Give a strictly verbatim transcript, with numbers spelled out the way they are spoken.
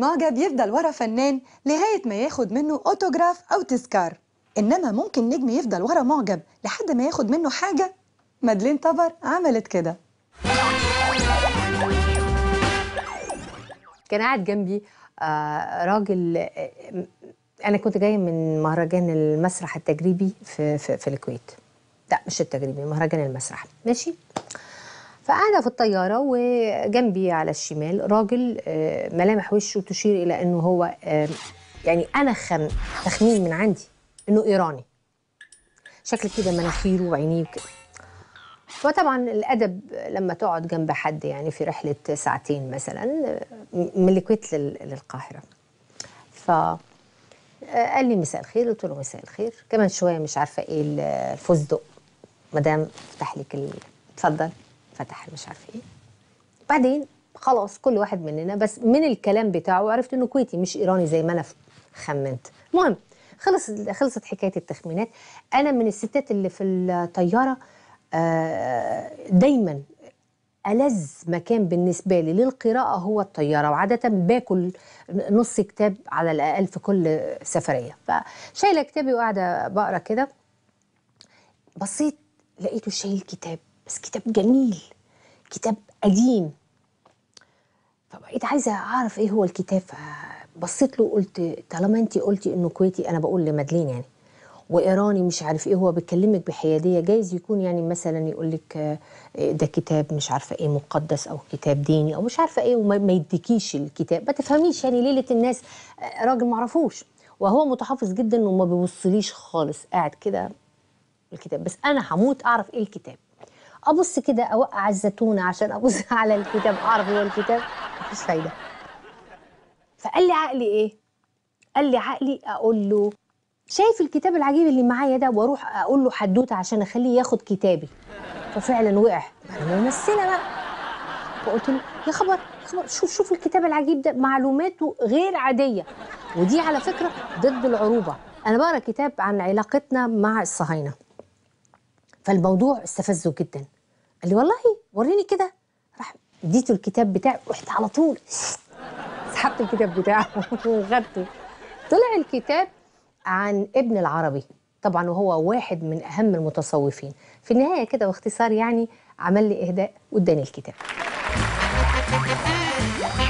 المعجب يفضل ورا فنان لغاية ما ياخد منه أوتوغراف أو تذكار، إنما ممكن نجم يفضل ورا معجب لحد ما ياخد منه حاجة. مادلين طبر عملت كده. كان قاعد جنبي آه راجل، آه أنا كنت جاية من مهرجان المسرح التجريبي في, في, في الكويت. لا مش التجريبي، مهرجان المسرح، ماشي. فقاعدة في الطيارة وجنبي على الشمال راجل آه ملامح وشه تشير إلى أنه هو آه يعني أنا خم تخمين من عندي أنه إيراني، شكل كده مناخيره وعينيه وكده. فطبعا الأدب لما تقعد جنب حد يعني في رحلة ساعتين مثلا من الكويت للقاهرة، ف قال لي مساء الخير، قلت له مساء الخير. كمان شوية مش عارفة إيه الفستق، مدام فتح لك ال... اتفضل، فتح مش عارفة إيه. بعدين خلاص كل واحد مننا بس من الكلام بتاعه عرفت إنه كويتي مش إيراني زي ما أنا خمنت. المهم خلص خلصت حكاية التخمينات. أنا من الستات اللي في الطيارة دايما ألذ مكان بالنسبة لي للقراءة هو الطيارة، وعادة باكل نص كتاب على الأقل في كل سفرية. فشايلة كتابي وقاعدة بقرأ كده، بصيت لقيته شايل كتاب، بس كتاب جميل، كتاب قديم. فبقيت عايزة أعرف إيه هو الكتاب. فبصيت له قلت طالما أنت قلتي إنه كويتي، أنا بقول لمادلين يعني، وإيراني مش عارف إيه، هو بيكلمك بحيادية، جايز يكون يعني مثلا يقول لك ده كتاب مش عارفة إيه مقدس أو كتاب ديني أو مش عارفة إيه، وما يديكيش الكتاب، ما تفهميش يعني ليلة الناس. راجل معرفوش وهو متحفظ جدا وما بيبصليش خالص، قاعد كده الكتاب، بس أنا هموت أعرف إيه الكتاب. أبص كده أوقع الزتونة عشان أبص على الكتاب أعرف إيه هو الكتاب، مفيش فايدة. فقال لي عقلي إيه؟ قال لي عقلي أقول له شايف الكتاب العجيب اللي معايا ده، واروح اقول له حدوته عشان اخليه ياخد كتابي. ففعلا وقع، انا ممثله بقى. فقلت له يا خبر خبر، شوف شوف الكتاب العجيب ده، معلوماته غير عاديه، ودي على فكره ضد العروبه. انا بقرا كتاب عن علاقتنا مع الصهاينه، فالموضوع استفزه جدا. قال لي والله وريني كده. راح اديته الكتاب بتاعي، رحت على طول سحبت الكتاب بتاعه وخدته. طلع الكتاب عن ابن العربي طبعا، وهو واحد من اهم المتصوفين. في النهايه كده باختصار يعني عمل لي اهداء واداني الكتاب.